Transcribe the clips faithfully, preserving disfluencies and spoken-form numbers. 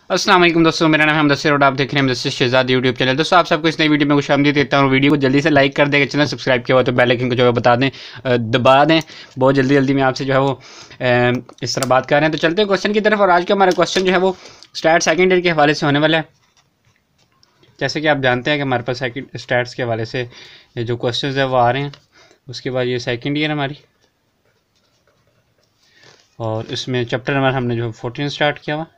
अस्सलाम वालेकुम दोस्तों, मेरा नाम है मुदस्सिर और आप देख रहे हैं मुदस्सिर शहजाद यूट्यूब चैनल। दोस्तों आप सबको इस नई वीडियो में खुशामदीद देता हूँ। वीडियो को जल्दी से लाइक कर दें, चैनल सब्सक्राइब किया हुआ तो बेल आइकन को जो है बता दें, दबा दें। बहुत जल्दी जल्दी मैं आपसे जो है वो इस तरह बात कर रहे हैं। तो चलते हैं क्वेश्चन की तरफ। और आज का हमारा क्वेश्चन जो है वो स्टैट सेकेंड ईयर के हवाले से होने वाला है। जैसे कि आप जानते हैं कि हमारे पास सेकेंड स्टैट्स के हवाले से जो क्वेश्चन है वो आ रहे हैं। उसके बाद ये सेकेंड ईयर हमारी, और इसमें चैप्टर नंबर हमने जो फोर्टीन स्टार्ट किया हुआ।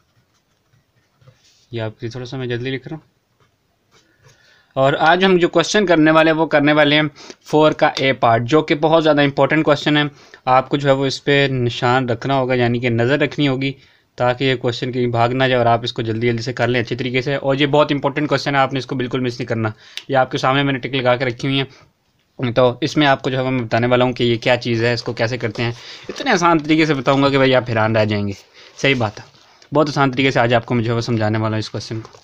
ये आपके थोड़ा सा मैं जल्दी लिख रहा हूँ। और आज हम जो क्वेश्चन करने वाले हैं वो करने वाले हैं फोर का ए पार्ट, जो कि बहुत ज़्यादा इंपॉर्टेंट क्वेश्चन है। आपको जो है वो इस पर निशान रखना होगा, यानी कि नज़र रखनी होगी, ताकि ये क्वेश्चन कहीं भाग ना जाए और आप इसको जल्दी जल्दी से कर लें अच्छी तरीके से। और ये बहुत इंपॉर्टेंट क्वेश्चन है, आपने इसको बिल्कुल मिस नहीं करना। ये आपके सामने मैंने टिक लगा के रखी हुई है। तो इसमें आपको जो है मैं बताने वाला हूँ कि ये क्या चीज़ है, इसको कैसे करते हैं। इतने आसान तरीके से बताऊँगा कि भाई आप हैरान रह जाएंगे। सही बात है, बहुत आसान तरीके से आज आपको मुझे वो समझाने वाला हूँ इस क्वेश्चन को।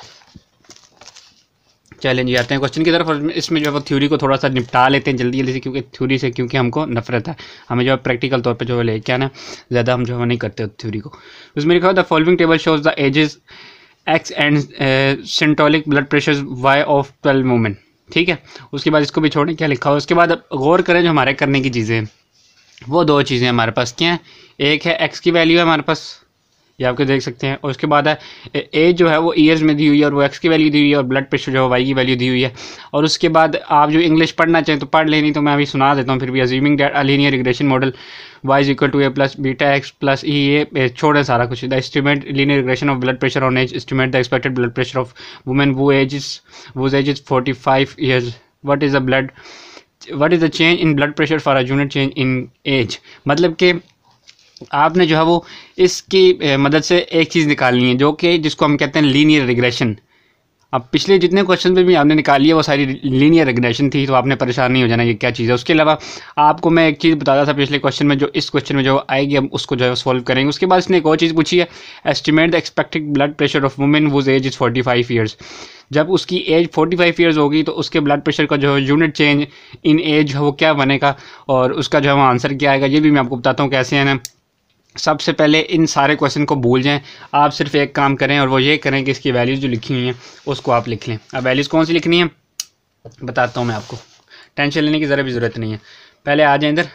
चलें जी, आते हैं क्वेश्चन की तरफ। और इसमें जो है वो थ्योरी को थोड़ा सा निपटा लेते हैं जल्दी जल्दी से, क्योंकि थ्योरी से क्योंकि हमको नफरत है। हमें जो है प्रैक्टिकल तौर पे जो है लेके आना, ज़्यादा हम जो है नहीं करते थ्योरी को। उसमें लिखा हुआ the following table shows the ages X and systolic blood pressure Y of twelve women. ठीक है, उसके बाद इसको भी छोड़ें, क्या लिखा हुआ उसके बाद गौर करें। जो हमारे करने की चीज़ें हैं वो दो चीज़ें हमारे पास क्या हैं। एक है एक्स की वैल्यू है हमारे पास, ये आपके देख सकते हैं। और उसके बाद है एज जो है वो ईयर्स में दी हुई है और वो एक्स की वैल्यू दी हुई है, और ब्लड प्रेशर जो है वाई की वैल्यू दी हुई है। और उसके बाद आप जो इंग्लिश पढ़ना चाहें तो पढ़ लें, नहीं तो मैं अभी सुना देता हूँ फिर भी। Assuming that a linear regression model y is equal to A plus beta X plus E, ये छोड़े सारा कुछ। The estimate linear regression of blood pressure on age, estimate the expected blood pressure of women वो age is वो age is forty five years. What is the blood what is the change in blood pressure for a unit change in age. मतलब कि आपने जो है वो इसकी मदद से एक चीज़ निकालनी है, जो कि जिसको हम कहते हैं लीनियर रिग्रेशन। अब पिछले जितने क्वेश्चन पे भी आपने निकाली है वो सारी लीनियर रिग्रेशन थी, तो आपने परेशान नहीं हो जाना ये क्या चीज़ है। उसके अलावा आपको मैं एक चीज़ बताता था पिछले क्वेश्चन में, जो इस क्वेश्चन में जो आएगी हम उसको जो है सॉल्व करेंगे। उसके बाद इसने एक और चीज़ पूछी है, estimate the expected blood pressure of women whose age is forty five years. जब उसकी एज फोर्टी फाइव ईयर्स होगी तो उसके ब्लड प्रेशर का जो है यूनिट चेंज इन एज वो क्या बनेगा, और उसका जो है आंसर क्या आएगा, ये भी मैं आपको बताता हूँ कैसे है ना। सबसे पहले इन सारे क्वेश्चन को भूल जाएं, आप सिर्फ एक काम करें और वो ये करें कि इसकी वैल्यूज़ जो लिखी हुई हैं उसको आप लिख लें। अब वैल्यूज़ कौन सी लिखनी है बताता हूँ मैं आपको, टेंशन लेने की ज़रा भी ज़रूरत नहीं है। पहले आ जाएं इधर,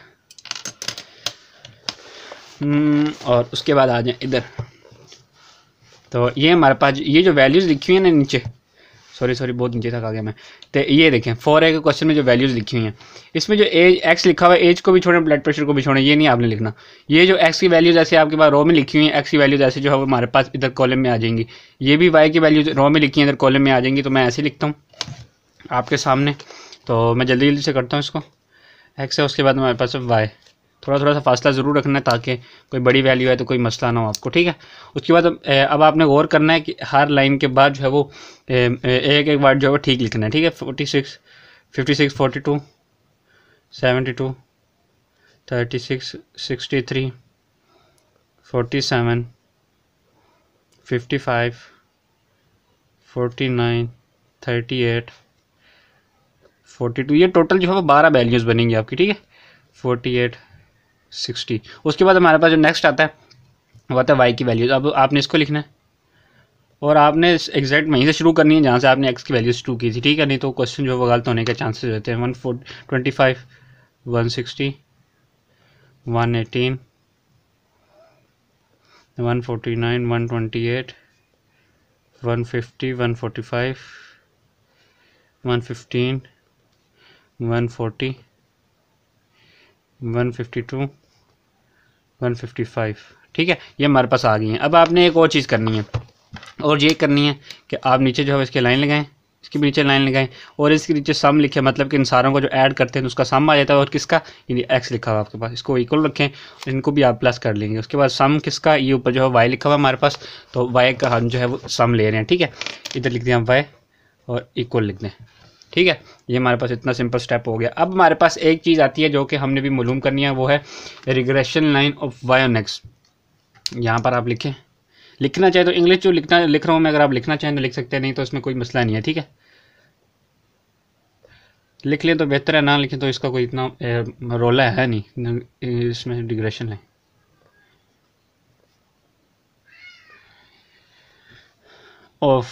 और उसके बाद आ जाएं इधर। तो ये हमारे पास ये जो वैल्यूज़ लिखी हुई हैं ना नीचे, सॉरी सॉरी बहुत नीचे तक आ गया मैं। तो ये देखें फोर ए के क्वेश्चन में जो वैल्यूज़ लिखी हुई हैं, इसमें जो एज एक्स लिखा हुआ है, एज को भी छोड़ें ब्लड प्रेशर को भी छोड़ें, ये नहीं आपने लिखना। ये जो एक्स की वैल्यूज़ ऐसे आपके पास रो में लिखी हुई हैं, एक्स की वैल्यूज़ ऐसे जो है वो हमारे पास इधर कॉलम में आ जाएंगी। ये भी वाई की वैल्यूज रो में लिखी हैं, इधर कॉलम में आ जाएंगी। तो मैं ऐसे लिखता हूँ आपके सामने, तो मैं जल्दी जल्दी से करता हूँ इसको। एक्स है, उसके बाद हमारे पास वाई, थोड़ा थोड़ा सा फासला ज़रूर रखना है ताकि कोई बड़ी वैल्यू है तो कोई मसला ना हो आपको। ठीक है, उसके बाद अब आपने गौर करना है कि हर लाइन के बाद जो है वो एक एक वर्ड जो है वो ठीक लिखना है। ठीक है, forty six fifty six forty two seventy two thirty six sixty three forty seven fifty five forty nine thirty eight forty two, ये टोटल जो है वो बारह वैल्यूज़ बनेंगी आपकी। ठीक है, फोर्टी एट सिक्सटी। उसके बाद हमारे पास जो नेक्स्ट आता है वो आता है वाई की वैल्यूज़। अब आपने इसको लिखना है और आपने एग्जैक्ट वहीं से शुरू करनी है जहाँ से आपने एक्स की वैल्यूज़ शुरू की थी। ठीक है, नहीं तो क्वेश्चन जो है गलत होने के चांसेस रहते हैं। One four twenty five one sixty one eighteen one forty nine one twenty eight one fifty one forty five one fifteen one forty one fifty two one fifty five. ठीक है, ये हमारे पास आ गई हैं। अब आपने एक और चीज़ करनी है, और ये करनी है कि आप नीचे जो है इसके लाइन लगाएं, इसके नीचे लाइन लगाएं और इसके नीचे सम लिखें। मतलब कि इन सारों को जो ऐड करते हैं तो उसका सम आ जाता है, और किसका, यानी एक्स लिखा हुआ आपके पास, इसको इक्वल रखें, इनको भी आप प्लस कर लेंगे। उसके बाद सम किसका, ये ऊपर जो है वाई लिखा हुआ हमारे पास, तो वाई का हम जो है वो सम ले रहे हैं। ठीक है, इधर लिख दें हम वाई और इक्वल लिख दें। ठीक है, ये हमारे पास इतना सिंपल स्टेप हो गया। अब हमारे पास एक चीज़ आती है जो कि हमने भी मालूम करनी है, वो है regression line of Y on X. यहाँ पर आप लिखें, लिखना चाहे तो इंग्लिश जो लिखना लिख रहा हूँ मैं, अगर आप लिखना चाहें तो लिख सकते हैं, नहीं तो इसमें कोई मसला नहीं है। ठीक है, लिख लें तो बेहतर है, ना लिखें तो इसका कोई इतना रोला है नहीं इसमें रिग्रेशन है। ऑफ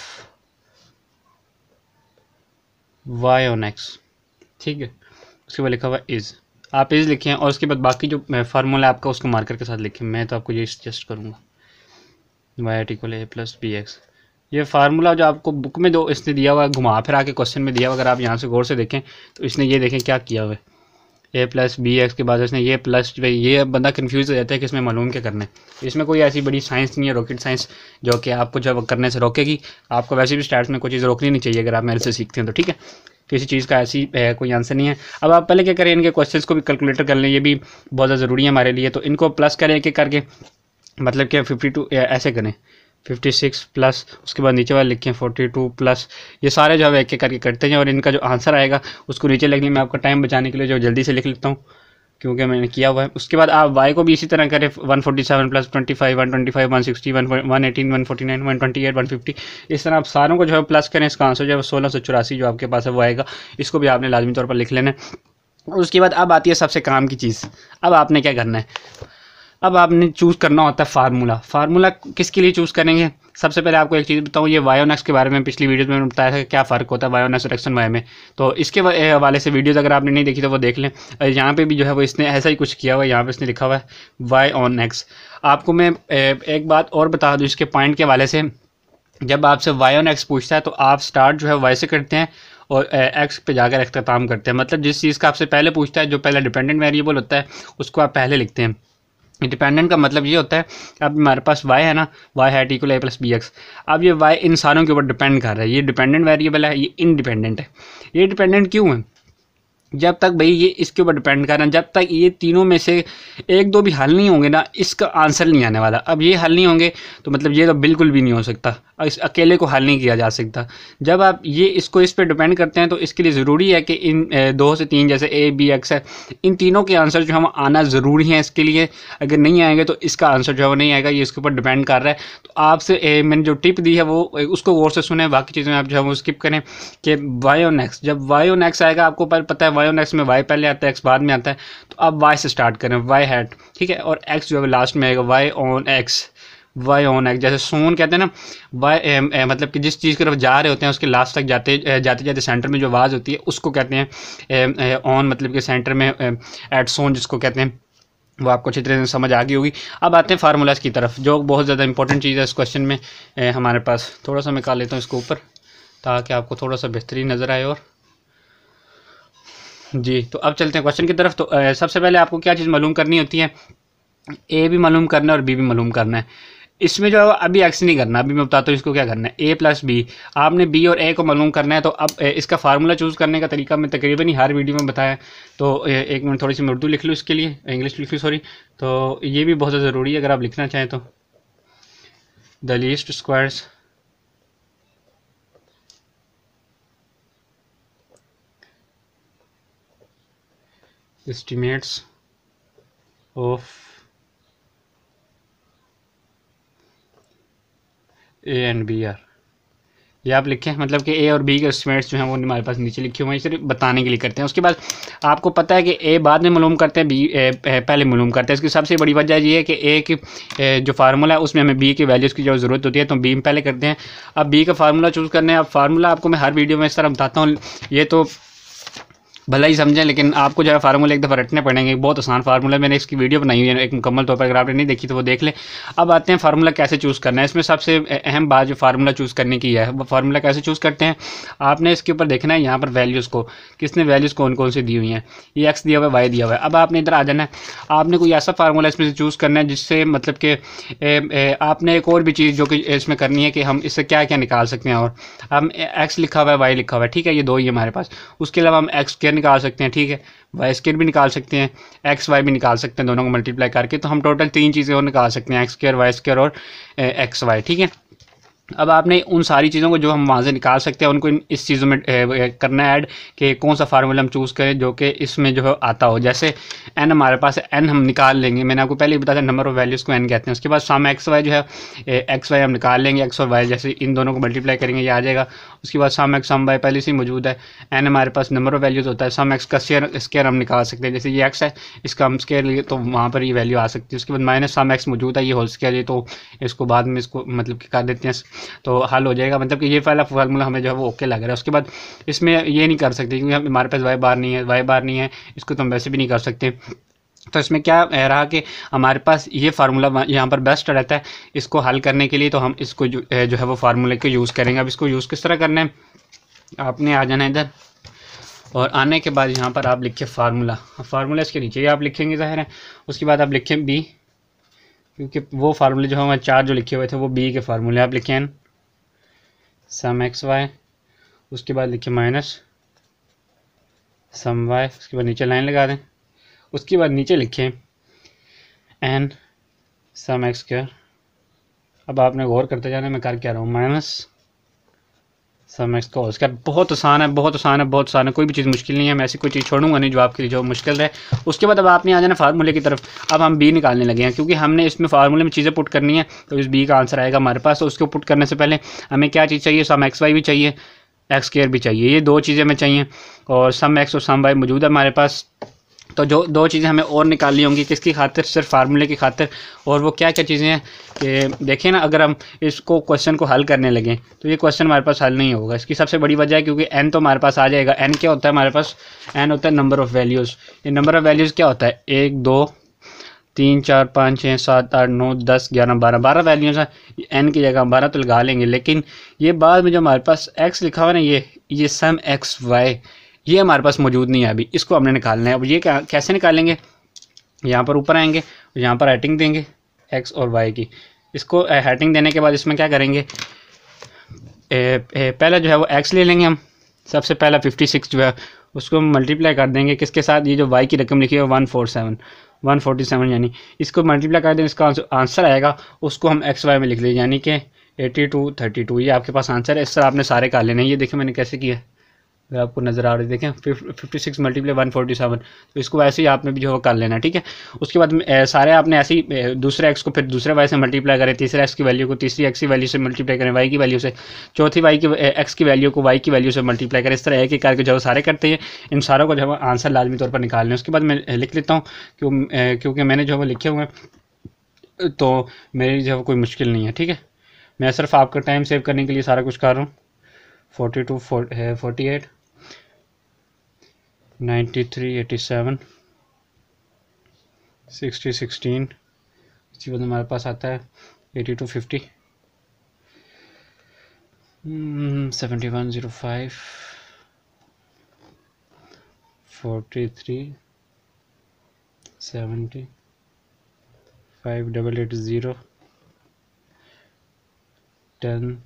वाई ऑन एक्स, ठीक है। उसके बाद लिखा हुआ इज़, आप इज़ लिखें और उसके बाद बाकी जो फार्मूला आपका उसको मार्कर के साथ लिखें। मैं तो आपको ये सजेस्ट करूँगा, Y hat equal A plus B X. ये फार्मूला जो आपको बुक में जो इसने दिया हुआ है, घुमा फिरा के क्वेश्चन में दिया हुआ, अगर आप यहाँ से गौर से देखें तो इसने ये देखें क्या किया हुआ है, ए प्लस बी एक्स के बाद इसने ये प्लस, ये बंदा कंफ्यूज हो जाता है कि इसमें मालूम क्या करना है। इसमें कोई ऐसी बड़ी साइंस नहीं है, रॉकेट साइंस, जो कि आपको जब करने से रोकेगी। आपको वैसे भी स्टार्ट में कोई चीज़ रोकनी नहीं चाहिए अगर आप मेरे से सीखते हैं तो, ठीक है। किसी चीज़ का ऐसी है, कोई आंसर नहीं है। अब आप पहले क्या करें, इनके क्वेश्चंस को भी कैलकुलेटर कर लें, ये भी बहुत ज़्यादा ज़रूरी है हमारे लिए। तो इनको प्लस करें एक एक करके, मतलब कि फिफ्टी टू ऐसे करें, फिफ्टी सिक्स प्लस, उसके बाद नीचे वाले लिखें फोर्टी टू प्लस, ये सारे जो है एक एक करके करते हैं और इनका जो आंसर आएगा उसको नीचे लिखने में आपका टाइम बचाने के लिए जो जल्दी से लिख लेता हूँ क्योंकि मैंने किया हुआ है। उसके बाद आप वाई को भी इसी तरह करें, one forty seven plus twenty five, one twenty five, one sixty, one eighteen, one forty nine, one twenty eight, one fifty, इस तरह आप सारों को जो है प्लस करें। इसका आंसर जो है सोलह सौ चौरासी जो आपके पास है वो आएगा। इसको भी आपने लाजमी तौर पर लिख लेना है। और उसके बाद अब आती है सबसे काम की चीज़, अब आपने क्या करना है, अब आपने चूज़ करना होता है फार्मूला। फार्मूला किसके लिए चूज़ करेंगे? सबसे पहले आपको एक चीज़ बताऊँ, ये वाई ऑन एक्स के बारे में पिछली वीडियो में मैंने बताया था कि क्या फ़र्क होता है वाई ऑन एक्स और एक्स ऑन वाई में। तो इसके हवाले से वीडियोज़ अगर आपने नहीं देखी तो वो देख लें। यहाँ पे भी जो है वो इसने ऐसा ही कुछ किया हुआ है, यहाँ पे इसने लिखा हुआ है वाई ऑन एक्स। आपको मैं एक बात और बता दूँ इसके पॉइंट के हवाले से, जब आपसे वाई ऑन एक्स पूछता है तो आप स्टार्ट जो है वाई से करते हैं और एक्स पे जाकर अख्ताम करते हैं। मतलब जिस चीज़ का आपसे पहले पूछता है, जो पहला डिपेंडेंट वेरिएबल होता है, उसको आप पहले लिखते हैं। डिपेंडेंट का मतलब ये होता है अब हमारे पास y है ना, y है equal A plus B X. अब ये y इन सारों के ऊपर डिपेंड कर रहा है, ये डिपेंडेंट वेरिएबल है, ये इंडिपेंडेंट है। ये डिपेंडेंट क्यों है? जब तक भाई ये इसके ऊपर डिपेंड कर रहा है, जब तक ये तीनों में से एक दो भी हल नहीं होंगे ना, इसका आंसर नहीं आने वाला। अब ये हल नहीं होंगे तो मतलब ये तो बिल्कुल भी नहीं हो सकता, इस अकेले को हल नहीं किया जा सकता। जब आप ये इसको इस पर डिपेंड करते हैं तो इसके लिए ज़रूरी है कि इन दो से तीन, जैसे ए बी एक्स है, इन तीनों के आंसर जो हम आना ज़रूरी है इसके लिए। अगर नहीं आएंगे तो इसका आंसर जो है वो नहीं आएगा, ये इसके ऊपर डिपेंड कर रहा है। तो आपसे मैंने जो टिप दी है वो उसको गौर से सुने, बाकी चीज़ें आप जो है वो स्किप करें। कि वाई ऑन एक्स, जब वाई ऑन एक्स आएगा, आपको पता है वाई ऑन एक्स में वाई पहले आता है, एक्स बाद में आता है, तो आप वाई से स्टार्ट करें, वाई हैट, ठीक है, और एक्स जो है लास्ट में आएगा, Y on X, Y on X. जैसे सोन कहते हैं ना, वाई मतलब कि जिस चीज़ की तरफ जा रहे होते हैं उसके लास्ट तक जाते जाते जाते सेंटर में जो आवाज़ होती है उसको कहते हैं ऑन, मतलब कि सेंटर में एट सोन जिसको कहते हैं, वो आपको अच्छी तरह से समझ आ गई होगी। अब आते हैं फार्मूलाज की तरफ, जो बहुत ज़्यादा इंपॉर्टेंट चीज़ है इस क्वेश्चन में। ए, हमारे पास थोड़ा सा मैं निकाल लेता हूँ इसको ऊपर ताकि आपको थोड़ा सा बेहतरीन नज़र आए। और जी, तो अब चलते हैं क्वेश्चन की तरफ। तो ए, सबसे पहले आपको क्या चीज़ मालूम करनी होती है, ए भी मालूम करना है और बी भी मालूम करना है। इसमें जो है अभी एक्स नहीं करना, अभी मैं बताता हूँ इसको क्या करना है। ए प्लस बी, आपने बी और ए को मालूम करना है। तो अब इसका फार्मूला चूज़ करने का तरीका मैं तकरीबन ही हर वीडियो में बताया। तो एक मिनट थोड़ी सी मैं उर्दू लिख लूँ इसके लिए, इंग्लिश लिख लूँ सॉरी। तो ये भी बहुत ज़्यादा ज़रूरी है अगर आप लिखना चाहें तो। The least squares estimates of A and B are, ये आप लिखें, मतलब कि ए और बी के एस्टिमेट्स जो हैं वो हमारे पास नीचे लिखे हुए हैं, सिर्फ बताने के लिए करते हैं। उसके बाद आपको पता है कि ए बाद में मालूम करते हैं, बी ए, पहले मालूम करते हैं। इसकी सबसे बड़ी वजह ये है कि ए की जो फार्मूला है उसमें हमें बी के वैल्यूज़ की जो ज़रूरत होती है, तो बी में पहले करते हैं। अब बी का फार्मूला चूज़ करने हैं। अब फार्मूला आपको मैं हर वीडियो में इस तरह बताता हूँ, ये तो भला ही समझें, लेकिन आपको जो है फार्मूले एक दफ़ा रटने पड़ेंगे। बहुत आसान फार्मूला, मैंने इसकी वीडियो बनाई हुई है एक मुकम्मल तौर पर, अगर आपने नहीं देखी तो वो देख लें। अब आते हैं फार्मूला कैसे चूज़ करना है। इसमें सबसे अहम बात जो फार्मूला चूज़ करने की है, वो फार्मूला कैसे चूज़ करते हैं। आपने इसके ऊपर देखना है यहाँ पर वैल्यूज़ को, किसने वैल्यूज़ कौन कौन सी दी हुई हैं। ये एक्स दिया हुआ है, वाई दिया हुआ है। अब आपने इधर आ जाना है, आपने कोई ऐसा फार्मूला इसमें से चूज़ करना है जिससे मतलब कि आपने एक और भी चीज़ जो कि इसमें करनी है कि हम इससे क्या क्या निकाल सकते हैं। और हम एक्स लिखा हुआ है, वाई लिखा हुआ है, ठीक है, ये दो ही हमारे पास। उसके अलावा हम एक्स स्क्वायर निकाल सकते हैं, ठीक है, वाई स्क्वायर भी निकाल सकते हैं, एक्स वाई भी निकाल सकते हैं, दोनों को मल्टीप्लाई करके। तो हम टोटल तीन चीज़ें और निकाल सकते हैं, एक्स स्क्वायर, वाई स्क्वायर और एक्स वाई, ठीक है। अब आपने उन सारी चीज़ों को जो हम वहाँ से निकाल सकते हैं उनको इस चीज़ों में करना है ऐड, कि कौन सा फार्मूला हम चूज़ करें जो कि इसमें जो है आता हो। जैसे एन हमारे पास है, एन हम निकाल लेंगे, मैंने आपको पहले ही बताया नंबर ऑफ वैल्यूज़ को एन कहते हैं। उसके बाद सम एक्स वाई जो है, एक्स वाई हम निकाल लेंगे, एक्स और वाई जैसे इन दोनों को मल्टीप्लाई करेंगे ये आ जाएगा। उसके बाद सम एक्स सम वाई पहले से ही मौजूद है। एन हमारे पास नंबर ऑफ वैल्यूज़ होता है, सम एक्स का स्क्वायर स्क्वायर हम निकाल सकते हैं, जैसे ये एक्स है इसका हम स्क्वायर लिए तो वहाँ पर ये वैल्यू आ सकती है। उसके बाद माइनस सम एक्स मौजूद है, ये होल स्क्वायर है, तो इसको बाद में इसको मतलब कि कर देते हैं तो हल हो जाएगा। मतलब कि ये पहला फार्मूला हमें जो है वो ओके लग रहा है। उसके बाद इसमें ये नहीं कर सकते क्योंकि हमारे पास वाई बार नहीं है, वाई बार नहीं है, इसको तो हम वैसे भी नहीं कर सकते। तो इसमें क्या रहा कि हमारे पास ये फार्मूला यहाँ पर बेस्ट रहता है इसको हल करने के लिए, तो हम इसको जो, जो है वो फार्मूले को यूज़ करेंगे। अब इसको यूज़ किस तरह करना है, आपने आ जाना इधर और आने के बाद यहाँ पर आप लिखिए फार्मूला। फार्मूला इसके नीचे ही आप लिखेंगे ज़ाहिर है। उसके बाद आप लिखें बी, क्योंकि वो फार्मूले जो हमारे चार जो लिखे हुए थे वो बी के फार्मूले। आप लिखें एन सम एक्स वाई, उसके बाद लिखिए माइनस सम वाई, उसके बाद नीचे लाइन लगा दें। उसके बाद नीचे लिखें एन सम एक्स स्क्वायर। अब आपने गौर करते जाना मैं कर क्या रहा हूँ, माइनस सम एक्स का होल स्क्वायर। बहुत आसान है, बहुत आसान है, बहुत आसान है, कोई भी चीज़ मुश्किल नहीं है। मैं ऐसी कोई चीज़ छोड़ूंगा नहीं जो आपके लिए जो मुश्किल है। उसके बाद अब आपने आ जाना फार्मूले की तरफ। अब हम बी निकालने लगे हैं क्योंकि हमने इसमें फार्मूले में चीज़ें पुट करनी है, तो इस बी का आंसर आएगा हमारे पास। तो उसको पुट करने से पहले हमें क्या चीज़ चाहिए, सम एक्स वाई भी चाहिए, एक्स स्क्वायर भी चाहिए। ये दो चीज़ें हमें चाहिए और सम एक्स और सम वाई मौजूद है हमारे पास। तो जो दो चीज़ें हमें और निकालनी होंगी किसकी खातिर, सिर्फ फार्मूले की खातिर। और वो क्या क्या चीज़ें हैं कि देखिए ना, अगर हम इसको क्वेश्चन को हल करने लगें तो ये क्वेश्चन हमारे पास हल नहीं होगा। इसकी सबसे बड़ी वजह है क्योंकि एन तो हमारे पास आ जाएगा। एन क्या होता है हमारे पास, एन होता है नंबर ऑफ़ वैल्यूज़। ये नंबर ऑफ़ वैल्यूज़ क्या होता है, एक दो तीन चार पाँच छः सात आठ नौ दस ग्यारह बारह, बारह वैल्यूज़ हैं। एन की जगह हम बारह तो लगा लेंगे, लेकिन ये बाद में जो हमारे पास एक्स लिखा हुआ है ना, ये ये सम एक्स वाई, ये हमारे पास मौजूद नहीं है अभी। इसको हमने निकालना है। अब ये क्या कैसे निकालेंगे, यहाँ पर ऊपर आएंगे, यहाँ पर हेडिंग देंगे एक्स और वाई की। इसको हेडिंग देने के बाद इसमें क्या करेंगे, ए, ए, पहले जो है वो एक्स ले लेंगे हम। सबसे पहला फिफ्टी सिक्स जो है उसको हम मल्टीप्लाई कर देंगे किसके साथ, ये जो वाई की रकम लिखी है one four seven one forty seven, यानी इसको मल्टीप्लाई कर दें, इसका आंसर आएगा उसको हम एक्स वाई में लिख लेंगे, यानी कि एटी टू थर्टी टू। ये आपके पास आंसर है। इस तरह आपने सारे कर लेने हैं। ये देखिए मैंने कैसे किया, अगर आपको नज़र आ रही है, देखें fifty six multiply one forty seven, तो इसको वैसे ही आपने भी जो है कर लेना है, ठीक है। उसके बाद ए, सारे आपने ऐसे ही दूसरे एक्स को फिर दूसरे वाई से मल्टीप्लाई करें, तीसरे एक्स की वैल्यू को तीसरी एक्स की वैल्यू से मल्टीप्लाई करें, वाई की वैल्यू से, चौथी वाई की एक्स की वैल्यू को वाई की वैल्यू से मल्टीप्लाई करें। इस तरह एक एक करके जो सारे करते हैं, इन सारों को जो है आंसर लाजमी तौर पर निकालने। उसके बाद मैं लिख लेता हूँ क्यों, क्योंकि मैंने जो है लिखे हुए हैं तो मेरी जो है कोई मुश्किल नहीं है, ठीक है। मैं सिर्फ आपका टाइम सेव करने के लिए सारा कुछ कर रहा हूँ। Forty two forty eight ninety three eighty seven sixty sixteen, इसके बाद हमारे पास आता है eighty two fifty seventy one zero five forty three seventy five double eight zero ten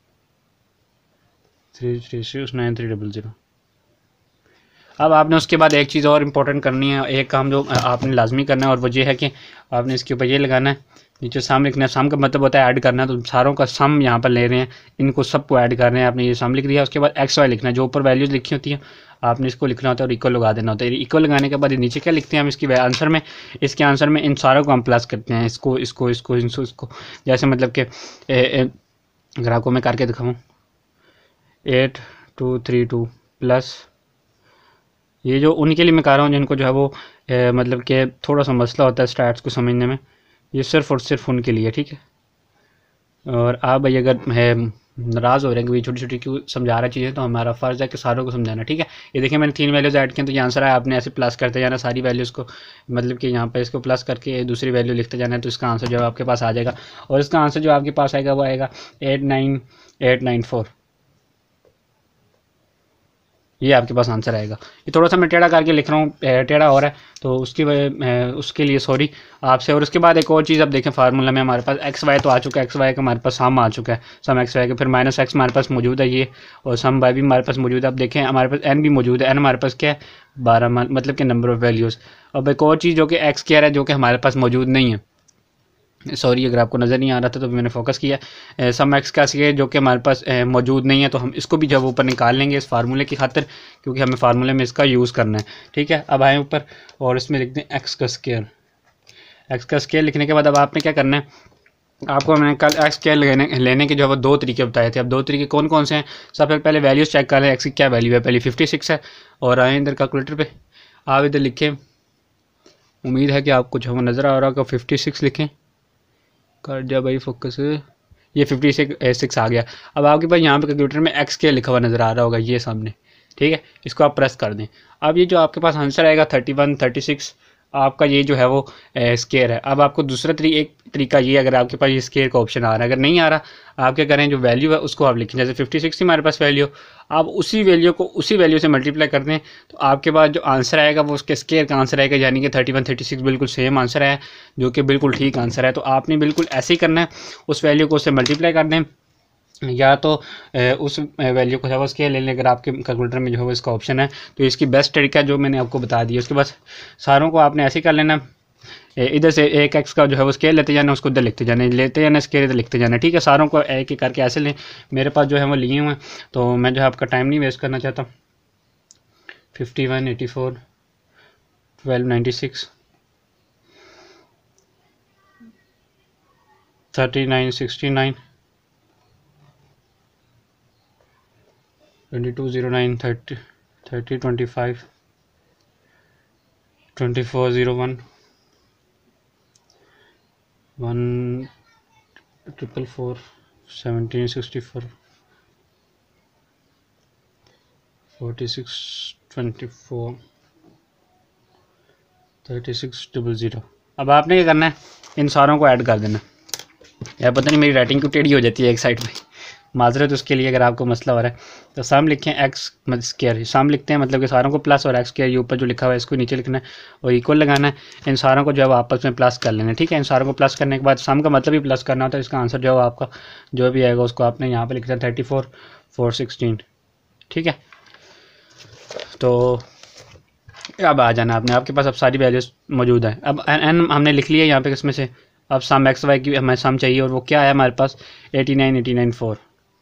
three three six nine three double zero. अब आपने उसके बाद एक चीज़ और इम्पोर्टेंट करनी है, एक काम जो आपने लाजमी करना है, और वो ये है कि आपने इसके ऊपर ये लगाना है, नीचे सम लिखना है। सम का मतलब होता है ऐड करना है, तो सारों का सम यहाँ पर ले रहे हैं, इनको सबको ऐड कर रहे हैं। आपने ये सम लिख दिया। उसके बाद एक्स वाई लिखना है, जो ऊपर वैल्यूज़ लिखी होती हैं आपने इसको लिखना होता है और इक्वल लगा देना होता है। इक्वल लगाने के बाद ये नीचे क्या लिखते हैं हम इसकी आंसर में, इसके आंसर में इन सारों को हम प्लस करते हैं, इसको इसको इसको इसको इसको जैसे मतलब कि अगर आपको मैं करके दिखाऊँ, eight two three two plus, ये जो उनके लिए मैं कर रहा हूँ जिनको जो है वो ए, मतलब कि थोड़ा सा मसला होता है स्टैट्स को समझने में, ये सिर्फ और सिर्फ उनके लिए, ठीक है। और आप भाई अगर है नाराज़ हो रहे हैं कि छोटी छोटी क्यों समझा रहा चीज़ें, तो हमारा फ़र्ज़ है कि सारों को समझाना, ठीक है। ये देखिए मैंने तीन वैल्यूज़ ऐड किए तो ये आंसर है। आपने ऐसे प्लस करते जाना सारी वैल्यूज़ को, मतलब कि यहाँ पर इसको प्लस करके दूसरी वैल्यू लिखते जाना है, तो इसका आंसर जो है आपके पास आ जाएगा। और इसका आंसर जो आपके पास आएगा वो आएगा eight nine eight nine four, ये आपके पास आंसर आएगा। ये थोड़ा सा मैं टेढ़ा करके लिख रहा हूँ, टेढ़ा हो रहा है तो उसकी वजह उसके लिए सॉरी आपसे। और उसके बाद एक और चीज़, अब देखें फार्मूला में हमारे पास एक्स वाई तो आ चुका है, एक्स वाई का हमारे पास सम आ चुका है, सम एक्स वाई का, फिर माइनस एक्स हमारे पास मौजूद है ये, और सम वाई भी हमारे पास मौजूद है। अब देखें हमारे पास एन भी मौजूद है, एन हमारे पास क्या है बारह, मतलब कि नंबर ऑफ़ वैल्यूज़। अब एक और चीज़ जो कि एक्स स्क्वायर है, जो कि हमारे पास मौजूद नहीं है, सॉरी अगर आपको नज़र नहीं आ रहा था तो मैंने फोकस किया। सम एक्स का सी जो कि हमारे पास मौजूद नहीं है, तो हम इसको भी जब ऊपर निकाल लेंगे इस फार्मूले की खातिर, क्योंकि हमें फार्मूले में इसका यूज़ करना है, ठीक है। अब आए ऊपर और इसमें लिख दें एक्स का स्क्वायर। एक्स का स्क्वायर लिखने के बाद अब आपने क्या करना है, आपको मैंने कल एक्स स्क्वायर लेने लेने के जो है वो दो तरीके बताए थे। अब दो तरीके कौन कौन से हैं, सबसे पहले वैल्यूज़ चेक कर लें, एक्स की क्या वैल्यू है। पहले फिफ्टी सिक्स है, और आए इधर कैलकुलेटर पे, आप इधर लिखें, उम्मीद है कि आपको जो है नज़र आ रहा होगा, फिफ्टी सिक्स लिखें, कर दिया भाई फोकस, ये फिफ्टी सिक्स आ गया। अब आपके पास यहाँ पे कैलकुलेटर में एक्स स्केयर लिखा हुआ नज़र आ रहा होगा ये सामने, ठीक है, इसको आप प्रेस कर दें। अब ये जो आपके पास आंसर आएगा थर्टी वन थर्टी सिक्स आपका ये जो है वो स्केयर है। अब आपको दूसरा तरी एक तरीका ये, अगर आपके पास ये स्केयर का ऑप्शन आ रहा है, अगर नहीं आ रहा आप क्या करें, जो वैल्यू है उसको आप लिखें, जैसे फिफ्टी सिक्स हमारे पास वैल्यू, आप उसी वैल्यू को उसी वैल्यू से मल्टीप्लाई कर दें तो आपके पास जो आंसर आएगा वो उसके स्केयर का आंसर आएगा, यानी कि थर्टी वन थर्टी सिक्स बिल्कुल सेम आंसर है, जो कि बिल्कुल ठीक आंसर है। तो आपने बिल्कुल ऐसे ही करना है, उस वैल्यू को उससे मल्टीप्लाई कर दें, या तो उस वैल्यू को है स्केयर ले लें अगर आपके कैलकुलेटर में जो है वो इसका ऑप्शन है। तो इसकी बेस्ट तरीका जो मैंने आपको बता दिया, उसके बाद सारों को आपने ऐसे ही कर लेना, इधर से एक एक्स का जो है वो स्केयर लेते जाना, उसको इधर लिखते जाना, लेते जाना स्केयर इधर लिखते जाना, ठीक है। सारों को एक एक करके ऐसे लें, मेरे पास जो है वो लिए हुए हैं तो मैं जो है आपका टाइम नहीं वेस्ट करना चाहता। Fifty one eighty four twelve ninety six thirty nine sixty nine twenty two zero nine thirty thirty twenty five twenty four zero one one triple four seventeen sixty four forty six twenty four thirty six double zero. अब आपने क्या करना है, इन सारों को add कर देना। यार पता नहीं मेरी राइटिंग क्यों टेढ़ी हो जाती है एक साइड पे, माजरत उसके लिए अगर आपको मसला हो रहा है। तो सम लिखें एक्स मतलब स्केयर, सम लिखते हैं मतलब कि सारों को प्लस और एक्स स्केयर ये ऊपर जो लिखा हुआ है इसको नीचे लिखना है और इक्वल लगाना है, इन सारों को जो है आपस में प्लस कर लेना है, ठीक है। इन सारों को प्लस करने के बाद सम का मतलब ही प्लस करना होता है, इसका आंसर जो है आपका जो भी आएगा उसको आपने यहाँ पर लिखना है थर्टी फोर फोर सिक्सटीन, ठीक है। तो अब आ जाना आपने, आपके पास अब सारी वैल्यूज मौजूद है। अब एन हमने लिख लिया यहाँ पे किसमें से, अब सम एक्स वाई की हमें सम चाहिए और वो क्या है हमारे पास eighty nine eighty nine four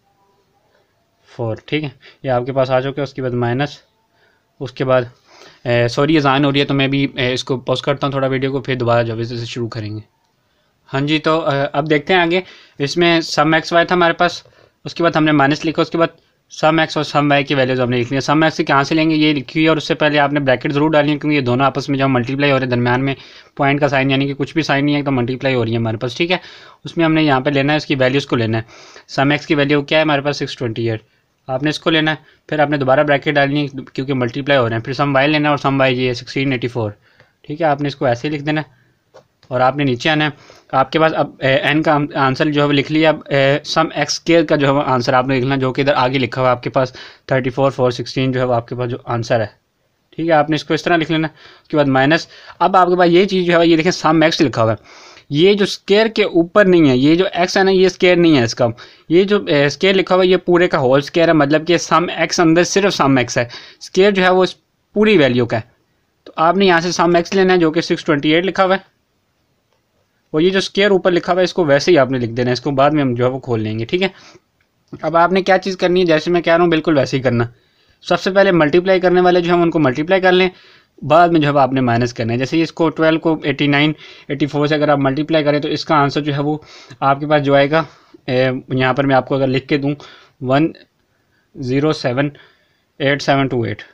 four, ठीक है, ये आपके पास आ चुके हैं। उसके बाद माइनस, उसके बाद सॉरी अजान हो रही है तो मैं भी ए, इसको पॉज करता हूँ थोड़ा वीडियो को, फिर दोबारा जब से शुरू करेंगे। हाँ जी, तो ए, अब देखते हैं आगे। इसमें सम एक्स वाई था हमारे पास, उसके बाद हमने माइनस लिखा, उसके बाद सम एक्स और सम वाई की वैल्यूज हमने लिख लिया। सम एक्स से कहाँ से लेंगे ये लिखी हुई है और उससे पहले आपने ब्रैकेट जरूर डाली है क्योंकि ये दोनों आपस में जब मल्टीप्लाई हो रहे हैं दरम्यान में पॉइंट का साइन यानी कि कुछ भी साइन नहीं है तो मल्टीप्लाई हो रही है हमारे पास, ठीक है। उसमें हमने यहाँ पे लेना है इसकी वैल्यूज़ को लेना है। सम एक्स की वैल्यू क्या है हमारे पास सिक्स ट्वेंटी एट, आपने इसको लेना है, फिर आपने दोबारा ब्रैकेट डालनी है क्योंकि मल्टीप्लाई हो रहे हैं। फिर सम वाई लेना है और सम वाई ये सिक्सटीन एटी फोर, ठीक है, आपने इसको ऐसे ही लिख देना है और आपने नीचे आना है। आपके पास अब एन का आंसर जो है वो लिख लिया। अब सम एक्स स्केयर का जो है आंसर आपने लिखना जो कि इधर आगे लिखा हुआ है आपके पास थर्टी फोर फोर सिक्सटीन जो है वो आपके पास जो आंसर है, ठीक है, आपने इसको इस तरह लिख लेना। उसके बाद माइनस, अब आपके पास ये चीज़ जो है ये देखें सम एक्स लिखा हुआ है, ये जो स्केयर के ऊपर नहीं है, ये जो एक्स है ना ये स्केयर नहीं है इसका, ये जो स्केयर लिखा हुआ है ये पूरे का होल स्केयर है, मतलब कि सम एक्स अंदर सिर्फ सम एक्स है, स्केयर जो है वो इस पूरी वैल्यू का है। तो आपने यहाँ से सम एक्स लेना है जो कि सिक्स ट्वेंटी एट लिखा हुआ है और ये जो स्केयर ऊपर लिखा हुआ है इसको वैसे ही आपने लिख देना है, इसको बाद में हम जो है वो खोल लेंगे, ठीक है। अब आपने क्या चीज़ करनी है, जैसे मैं कह रहा हूँ बिल्कुल वैसे ही करना। सबसे पहले मल्टीप्लाई करने वाले जो हम उनको मल्टीप्लाई कर लें, बाद में जो है आपने माइनस करना है। जैसे इसको ट्वेल्व को एटी नाइन एटी फोर से अगर आप मल्टीप्लाई करें तो इसका आंसर जो है वो आपके पास जो आएगा, यहाँ पर मैं आपको अगर लिख के दूँ one zero seven eight seven two eight,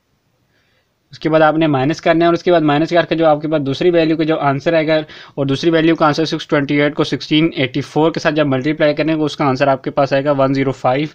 उसके बाद आपने माइनस करना है और उसके बाद माइनस करके जो आपके पास दूसरी वैल्यू का जो आंसर आएगा और दूसरी वैल्यू का आंसर सिक्स ट्वेंटी एट को सिक्सटीन एटी फोर के साथ जब मल्टीप्लाई करेंगे तो उसका आंसर आपके पास आएगा one zero five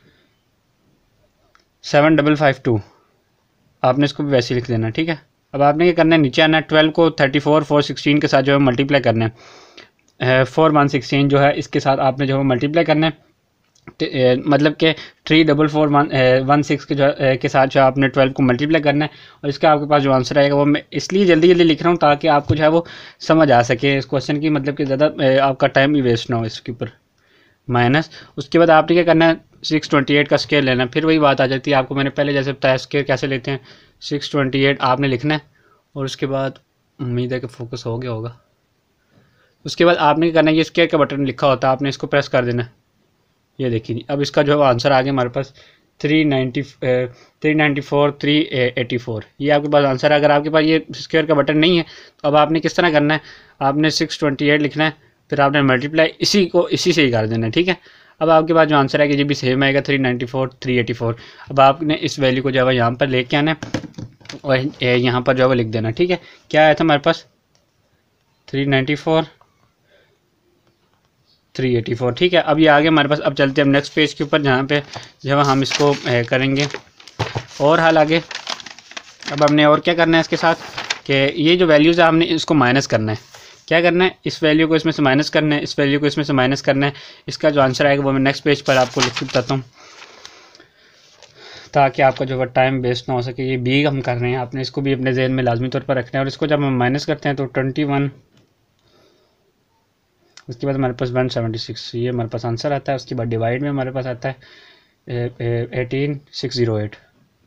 seven double five two, आपने इसको भी वैसे लिख देना, ठीक है। अब आपने क्या करना है, नीचे आना है, ट्वेल्व को थर्टी फोर फोर सिक्सटीन के साथ जो है मल्टीप्लाई करना है, फोर वन सिक्सटीन जो है इसके साथ आपने जो है मल्टीप्लाई करना है, मतलब कि three double four one one six के जो के साथ जो आपने ट्वेल्व को मल्टीप्लाई करना है और इसका आपके पास जो आंसर आएगा वो मैं इसलिए जल्दी जल्दी लिख रहा हूँ ताकि आपको जो है वो समझ आ सके इस क्वेश्चन की, मतलब कि ज़्यादा आपका टाइम भी वेस्ट ना हो इसके ऊपर। माइनस, उसके बाद आपने क्या करना है, सिक्स ट्वेंटी एट का स्केयर लेना है। फिर वही बात आ जाती है, आपको मैंने पहले जैसे बताया स्केयर कैसे लेते हैं, सिक्स ट्वेंटी एट आपने लिखना है और उसके बाद उम्मीद है कि फोकस हो गया होगा। उसके बाद आपने क्या करना है, ये स्केयर का बटन लिखा होता है आपने इसको प्रेस कर देना, ये देखिए अब इसका जो है आंसर आ गया हमारे पास three ninety three ninety four three eighty four, ये आपके पास आंसर है। अगर आपके पास ये स्क्वायर का बटन नहीं है तो अब आपने किस तरह करना है, आपने सिक्स ट्वेंटी एट लिखना है, फिर आपने मल्टीप्लाई इसी को इसी से ही कर देना है, ठीक है। अब आपके पास जो आंसर है कि ये भी सेम आएगा three ninety four three eighty four. अब आपने इस वैल्यू को जो है यहाँ पर लेके आना है और यहाँ पर जो है लिख देना, ठीक है। क्या आया था हमारे पास three ninety four three eighty four. ठीक है, अब ये आ गया हमारे पास। अब चलते हैं हम नेक्स्ट पेज के ऊपर, जहाँ पे जब हम इसको करेंगे और हाल आगे। अब हमने और क्या करना है इसके साथ कि ये जो वैल्यूज़ है हमने इसको माइनस करना है। क्या करना है, इस वैल्यू को इसमें से माइनस करना है, इस वैल्यू को इसमें से माइनस करना है। इसका जो आंसर आएगा वो मैं नेक्स्ट पेज पर आपको लिख के बताता हूँ, ताकि आपका जो है टाइम वेस्ट ना हो सके। ये बी हम कर रहे हैं, आपने इसको भी अपने जहन में लाजमी तौर पर रखना है। और इसको जब हम माइनस करते हैं तो ट्वेंटी वन, उसके बाद हमारे पास वन सेवेंटी सिक्स, ये हमारे पास आंसर आता है। उसके बाद डिवाइड में हमारे पास आता है एटीन सिक्स ज़ीरो एट।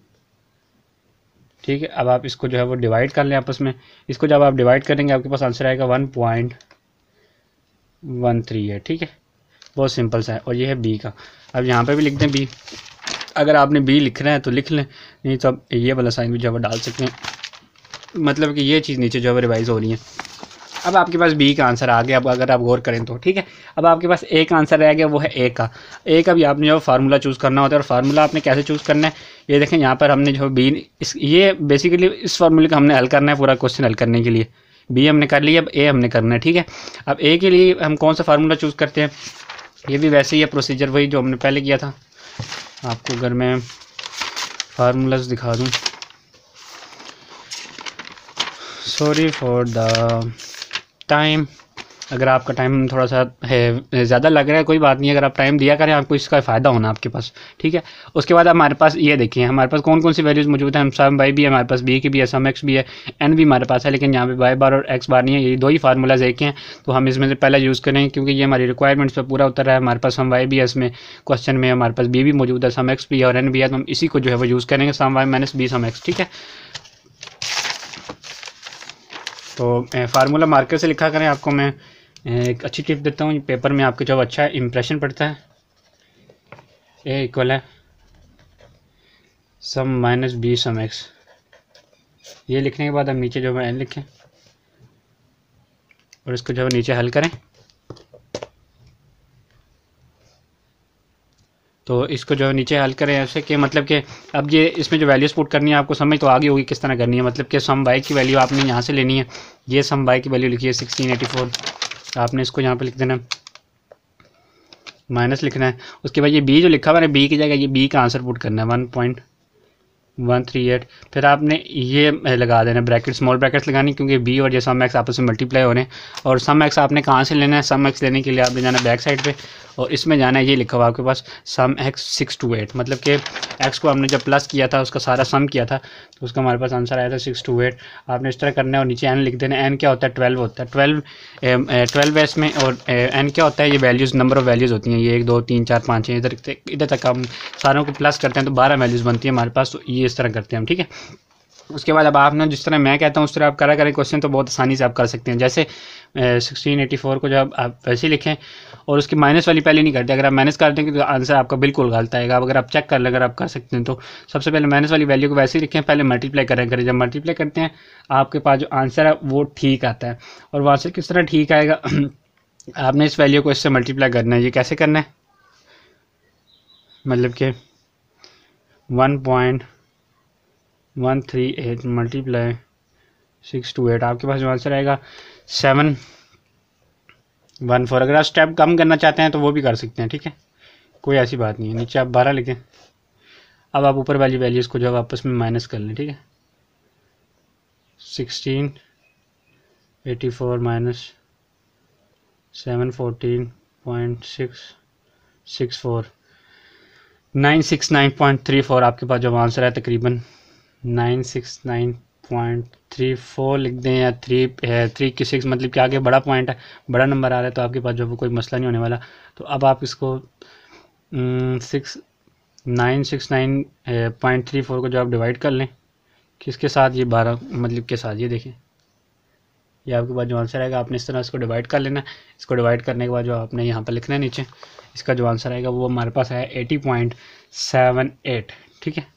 ठीक है, अब आप इसको जो है वो डिवाइड कर लें आपस में। इसको जब आप डिवाइड करेंगे आपके पास आंसर आएगा वन पॉइंट वन थ्री है। ठीक है, बहुत सिंपल सा है। और ये है बी का। अब यहाँ पे भी लिख दें बी। अगर आपने बी लिखना है तो लिख लें, नहीं तो आप ये वाला साइन भी जो है डाल सकते हैं, मतलब कि ये चीज़ नीचे जो है रिवाइज़ हो रही है। अब आपके पास बी का आंसर आ गया। अब अगर आप गौर करें तो ठीक है, अब आपके पास एक आंसर रह गया, वो है ए का। ए का भी आपने जो फार्मूला चूज़ करना होता है। और फार्मूला आपने कैसे चूज़ करना है, ये देखें यहाँ पर हमने जो बी, इस ये बेसिकली इस फार्मूले का हमने हल करना है पूरा क्वेश्चन हल करने के लिए। बी हमने कर लिया, अब ए हमने करना है। ठीक है, अब ए के लिए हम कौन सा फार्मूला चूज़ करते हैं, ये भी वैसे ही है प्रोसीजर, वही जो हमने पहले किया था। आपको अगर मैं फार्मूलाज दिखा दूँ, सॉरी फॉर द टाइम, अगर आपका टाइम थोड़ा सा है ज़्यादा लग रहा है कोई बात नहीं, अगर आप टाइम दिया करें, आपको इसका फ़ायदा होना आपके पास। ठीक है, उसके बाद हमारे पास ये देखिए हमारे पास कौन कौन सी वैल्यूज़ मौजूद हैं। हम सम वाई भी है हमारे पास, बी की भी है, सम एक्स भी है, एन भी हमारे पास है, लेकिन यहाँ पे वाई बार और एक्स बार नहीं है। ये दो ही फार्मूलाज एक हैं, तो हम इसमें से पहले यूज़ करें क्योंकि ये हमारी रिक्वायरमेंट्स पर पूरा उतर रहा है। हमारे पास सम वाई भी है, इसमें क्वेश्चन में हमारे पास बी भी मौजूद है, सम एक्स भी है और एन भी है, तो हम इसी को जो है वो यूज़ करेंगे, sum Y minus B sum X. ठीक है, तो फार्मूला मार्कर से लिखा करें। आपको मैं एक अच्छी टिप देता हूँ, पेपर में आपके जो अच्छा इंप्रेशन पड़ता है, ए इक्वल है sum minus B sum x. ये लिखने के बाद हम नीचे जो है एन लिखें और इसको जो है नीचे हल करें। तो इसको जो है नीचे हल करें ऐसे कि मतलब कि अब ये इसमें जो वैल्यूज़ पुट करनी है आपको समझ तो आ गई होगी किस तरह करनी है। मतलब कि सम वाई की वैल्यू आपने यहाँ से लेनी है, ये सम वाई की वैल्यू लिखी है सिक्सटीन एटी फोर, आपने इसको यहाँ पे लिख देना, माइनस लिखना है। उसके बाद ये बी जो लिखा हुआ है, बी की जगह ये बी का आंसर पुट करना है one point one three eight. फिर आपने ये लगा देना ब्रैकेट, स्मॉल ब्रैकेट्स लगानी, क्योंकि बी और ये सम एक्स आपस में मल्टीप्लाई हो रहे हैं। और सम एक्स आपने कहाँ से लेना है, सम एक्स लेने के लिए आपने जाना बैक साइड पे और इसमें जाना है, ये लिखा हुआ आपके पास sum x six two eight, मतलब कि एक्स को हमने जब प्लस किया था उसका सारा सम किया था तो उसका हमारे पास आंसर आया था सिक्स टू एट। आपने इस तरह करना है और नीचे एन लिख देना। एन क्या होता है, ट्वेल्व होता है, ट्वेल्व ट्वेल्व है इसमें। और एन क्या होता है, ये वैल्यूज़ नंबर ऑफ़ वैल्यूज़ होती हैं, ये एक दो तीन चार पाँच छः इधर इधर तक हम सारों को प्लस करते हैं तो बारह वैल्यूज़ बनती है हमारे पास। तो ये इस तरह करते हैं हम। ठीक है, उसके बाद अब आपने जिस तरह मैं कहता हूँ उस तरह आप करा करें क्वेश्चन, तो बहुत आसानी से आप कर सकते हैं। जैसे सिक्सटीन एटी फोर को जब आप वैसे ही लिखें और उसकी माइनस वाली पहले नहीं करते, अगर आप माइनस कर देंगे तो आंसर आपका बिल्कुल गलत आएगा। अगर आप चेक कर लें, अगर आप कर सकते हैं तो सबसे पहले माइनस वाली वैल्यू को वैसे ही लिखें, पहले मल्टीप्लाई करें करें जब मल्टीप्लाई करते हैं आपके पास जो आंसर है वो ठीक आता है। और वो आंसर किस तरह ठीक आएगा, आपने इस वैल्यू को इससे मल्टीप्लाई करना है। ये कैसे करना है, मतलब कि one point one three eight multiply six two eight, आपके पास जो आंसर आएगा सेवन वन फोर। अगर आप स्टेप कम करना चाहते हैं तो वो भी कर सकते हैं। ठीक है, कोई ऐसी बात नहीं है। नीचे आप बारह लिखें। अब आप ऊपर वाली वैल्यूज़ को जो आपस में माइनस कर लें। ठीक है, sixteen eighty four minus seven fourteen point six six four nine six nine point three four, आपके पास जो आंसर है तकरीबन nine six nine point three four लिख दें या थ्री थ्री की सिक्स, मतलब कि आगे बड़ा पॉइंट है, बड़ा नंबर आ रहा है तो आपके पास जो वो कोई मसला नहीं होने वाला। तो अब आप इसको six nine six nine point three four को जो आप डिवाइड कर लें किसके साथ, ये बारह मतलब के साथ, ये देखें ये आपके पास जो आंसर आएगा आपने इस तरह इसको डिवाइड कर लेना। इसको डिवाइड करने के बाद जो आपने यहाँ पर लिखना है नीचे, इसका जो आंसर आएगा वो हमारे पास है एटी पॉइंट सेवन एट। ठीक है,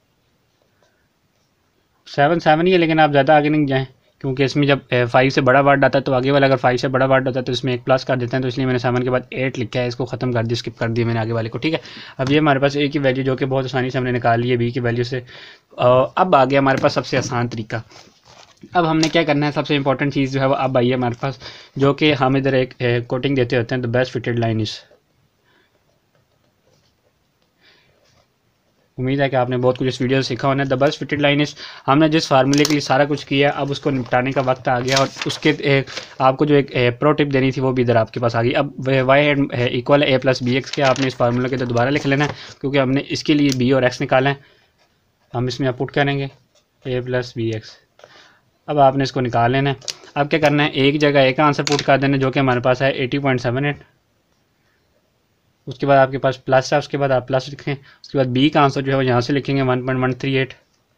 सेवन सेवन ही है, लेकिन आप ज़्यादा आगे नहीं जाएं क्योंकि इसमें जब फाइव से बड़ा वर्ड आता है तो आगे वाला अगर फाइव से बड़ा वर्ड होता है तो इसमें एक प्लस कर देते हैं, तो इसलिए मैंने सेवन के बाद एट लिखा है, इसको ख़त्म कर दिया, स्किप कर दिया मैंने आगे वाले को। ठीक है, अब ये हमारे पास ए की वैल्यू जो कि बहुत आसानी से हमने निकाल ली है बी की वैल्यू से। अब आ गया हमारे पास सबसे आसान तरीका। अब हमने क्या करना है, सबसे इंपॉर्टेंट चीज़ जो है वो अब आई है हमारे पास, जो कि हम इधर एक कोटिंग देते होते हैं, the best fitted line is. उम्मीद है कि आपने बहुत कुछ इस वीडियो से सीखा होना है। The best fitted line is, हमने जिस फार्मूले के लिए सारा कुछ किया, अब उसको निपटाने का वक्त आ गया, और उसके ए, आपको जो एक प्रो टिप देनी थी वो भी इधर आपके पास आ गई। अब वाई इक्वल है ए प्लस बी एक्स के, आपने इस फार्मूले के तो दोबारा लिख लेना है, क्योंकि हमने इसके लिए बी और एक्स निकाला है। हम इसमें पुट करेंगे ए प्लस बी एक्स। अब आपने इसको निकाल लेना है। अब क्या करना है, एक जगह एक आंसर पुट कर देना जो कि हमारे पास है एटी पॉइंट सेवन एट। उसके बाद आपके पास प्लस है, उसके बाद आप प्लस लिखें, उसके बाद बी का आंसर जो है वो यहाँ से लिखेंगे one point one three eight.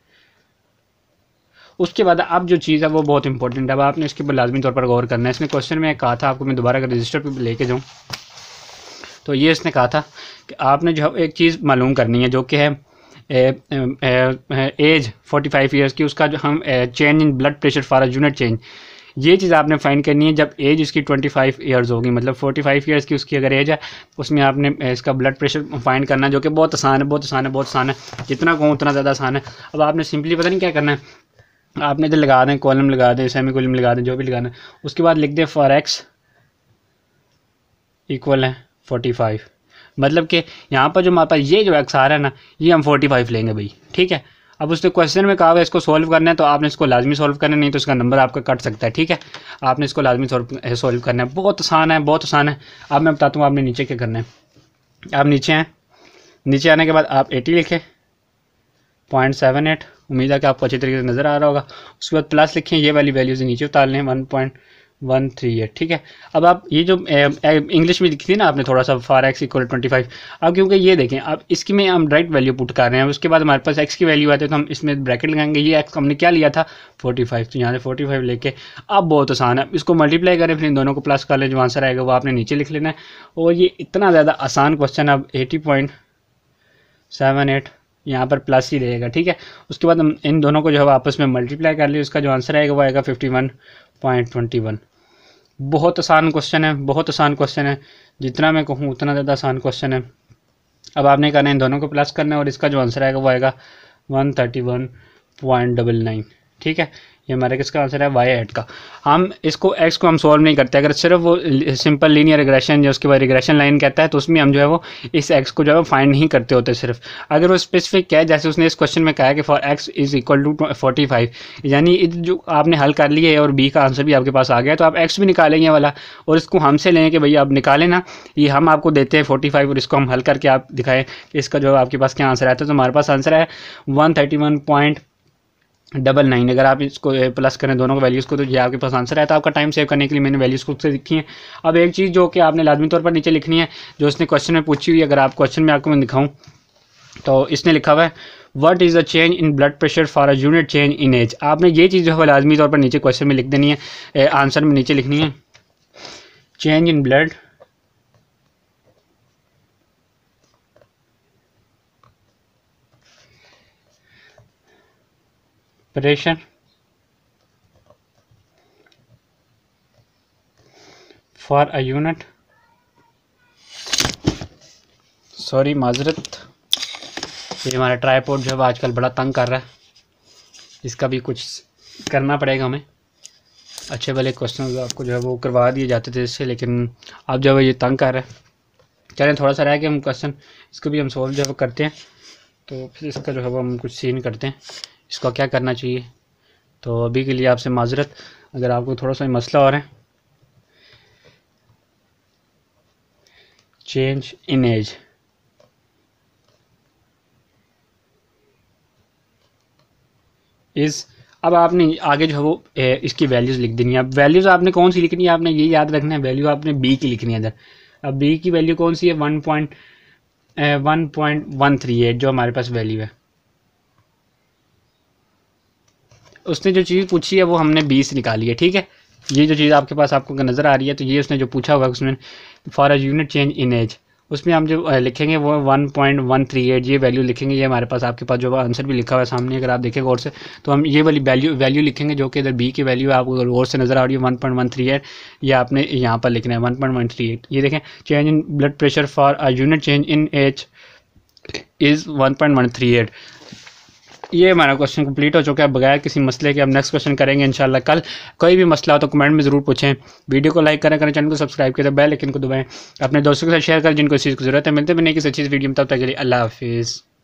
उसके बाद अब जो चीज़ है वो बहुत इंपॉर्टेंट है, अब आपने इसके ऊपर लाजमी तौर पर गौर करना है। इसने क्वेश्चन में कहा था, आपको मैं दोबारा अगर रजिस्टर पर लेके जाऊँ तो ये इसने कहा था कि आपने जो है एक चीज़ मालूम करनी है, जो कि है एज फोर्टी फाइव ईयर्स की, उसका जो हम change in blood pressure for a unit change, ये चीज़ आपने फाइंड करनी है जब एज इसकी ट्वेंटी फाइव ईयर्स होगी, मतलब फोर्टी फाइव ईयर्स की उसकी अगर एज है, उसमें आपने इसका ब्लड प्रेशर फाइंड करना, जो कि बहुत आसान है, बहुत आसान है, बहुत आसान है, जितना कहूँ उतना ज़्यादा आसान है। अब आपने सिंपली पता नहीं क्या करना है, आपने इधर लगा दें, कॉलम लगा दें, सेमी कॉलम लगा दें, जो भी लगाना है, उसके बाद लिख दें फॉर एक्स इक्वल है फोर्टी फाइव। मतलब कि यहाँ पर जो हमारे पास ये जो एक्स आ रहा है ना, ये हम फोर्टी फाइव लेंगे भाई, ठीक है। अब उसने क्वेश्चन में कहा हुआ है इसको सॉल्व करना है, तो आपने इसको लाजमी सॉल्व करना है, नहीं तो इसका नंबर आपका कट सकता है, ठीक है। आपने इसको लाजमी सॉल्व करना है, बहुत आसान है, बहुत आसान है। अब मैं बताता हूँ आपने नीचे क्या करना है। आप नीचे आएँ, नीचे आने के बाद आप एटी लिखें पॉइंट सेवन एट, उम्मीद है कि आपको अच्छी तरीके से नज़र आ रहा होगा। उसके बाद प्लस लिखें, ये वाली वैल्यूज़ नीचे उतार लें one point one three eight, ठीक है। अब आप ये जो इंग्लिश में लिखी थी ना आपने थोड़ा सा for x equal twenty five, अब क्योंकि ये देखें अब इसकी में हम राइट वैल्यू पुट कर रहे हैं, उसके बाद हमारे पास एक्स की वैल्यू आती है, तो हम इसमें ब्रैकेट लगाएंगे, ये एक्स हमने क्या लिया था फोर्टी फाइव, तो यहाँ से फोर्टी फाइव लेके अब बहुत आसान है, इसको मल्टीप्लाई करें, फिर इन दोनों को प्लस कर लें, जो आंसर आएगा वो आपने नीचे लिख लेना है। और ये इतना ज़्यादा आसान क्वेश्चन, अब एटी पॉइंट सेवन एट यहाँ पर प्लस ही रहेगा, ठीक है। उसके बाद हम इन दोनों को जो है आपस में मल्टीप्लाई कर लिया, उसका जो आंसर आएगा वो आएगा fifty one point twenty one. बहुत आसान क्वेश्चन है, बहुत आसान क्वेश्चन है, जितना मैं कहूँ उतना ज़्यादा आसान क्वेश्चन है। अब आपने करना है इन दोनों को प्लस करना है, और इसका जो आंसर आएगा वो आएगा one thirty one point double nine, ठीक है। ये हमारे किसका आंसर है, वाई एट का। हम इसको एक्स को हम सॉल्व नहीं करते, अगर सिर्फ वो सिंपल लीनियर रिग्रेशन या उसके बाद रिग्रेशन लाइन कहता है, तो उसमें हम जो है वो इस एक्स को जो है फाइंड नहीं करते होते सिर्फ। अगर वो स्पेसिफिक क्या है, जैसे उसने इस क्वेश्चन में कहा है कि for x is equal to forty five, यानी जो आपने हल कर लिया है और बी का आंसर भी आपके पास आ गया, तो आप एक्स भी निकालेंगे वाला, और इसको हमसे लें कि भैया आप निकालें ना, ये हम आपको देते हैं फोर्टी फाइव, और इसको हम हल करके आप दिखाएं कि इसका जो आपके पास क्या आंसर आता है। तो हमारे पास आंसर है one thirty one point double nine. अगर आप इसको प्लस करें दोनों को वैल्यूज़ को, तो ये आपके पास आंसर है। तो आपका टाइम सेव करने के लिए मैंने वैल्यूज़ खुद से लिखी है। अब एक चीज़ जो कि आपने लाजमी तौर पर नीचे लिखनी है, जो इसने क्वेश्चन में पूछी हुई है, अगर आप क्वेश्चन में आपको मैं दिखाऊं तो इसने लिखा हुआ है what is the change in blood pressure for a unit change in age. आपने ये चीज़ जो है लाजमी तौर पर नीचे क्वेश्चन में लिख देनी है, आंसर में नीचे लिखनी है change in blood pressure for a unit, sorry माजरत, ये हमारा ट्राईपोड जो है आजकल बड़ा तंग कर रहा है, इसका भी कुछ करना पड़ेगा हमें। अच्छे भले क्वेश्चन आपको जो है वो करवा दिए जाते थे इससे, लेकिन अब जो है ये तंग कर रहा है। चलें थोड़ा सा रह के हम क्वेश्चन इसको भी हम सॉल्व जो है करते हैं, तो फिर इसका जो है वो हम कुछ सीन करते हैं, इसको क्या करना चाहिए। तो अभी के लिए आपसे माजरत, अगर आपको थोड़ा सा मसला हो रहा है। चेंज इन एज, इस अब आपने आगे जो है वो ए, इसकी वैल्यूज़ लिख देनी है। अब वैल्यूज़ आपने कौन सी लिखनी है, आपने ये याद रखना है, वैल्यू आपने बी की लिखनी है इधर। अब बी की वैल्यू कौन सी है, one point one point one three eight जो हमारे पास वैल्यू है। उसने जो चीज़ पूछी है वो हमने बी से निकाली है, ठीक है। ये जो चीज़ आपके पास आपको नज़र आ रही है, तो ये उसने जो पूछा हुआ है उसमें for a unit change in age, उसमें हम जो लिखेंगे वो one point one three eight ये वैल्यू लिखेंगे। ये हमारे पास आपके पास जो आंसर भी लिखा हुआ है सामने, अगर आप देखें गौर से, तो हम ये वाली वैल्यू वैल्यू लिखेंगे जो कि इधर बी की वैल्यू है, आपको गौर से नज़र आ रही है one point one three eight. ये आपने यहाँ पर लिखना है one point one three eight. ये देखें change in blood pressure for a unit change in age is one point one three eight. ये हमारा क्वेश्चन कंप्लीट हो चुका है बगैर किसी मसले के। हम नेक्स्ट क्वेश्चन करेंगे इंशाल्लाह कल। कोई भी मसला हो तो कमेंट में ज़रूर पूछें। वीडियो को लाइक करें करें चैनल को सब्सक्राइब करें, बेल आइकन को दबाएं, अपने दोस्तों के साथ शेयर करें जिनको इस चीज़ की ज़रूरत है। मिलते भी नहीं किसी अच्छी वीडियो में, तब तक के लिए अल्लाह हाफिज़।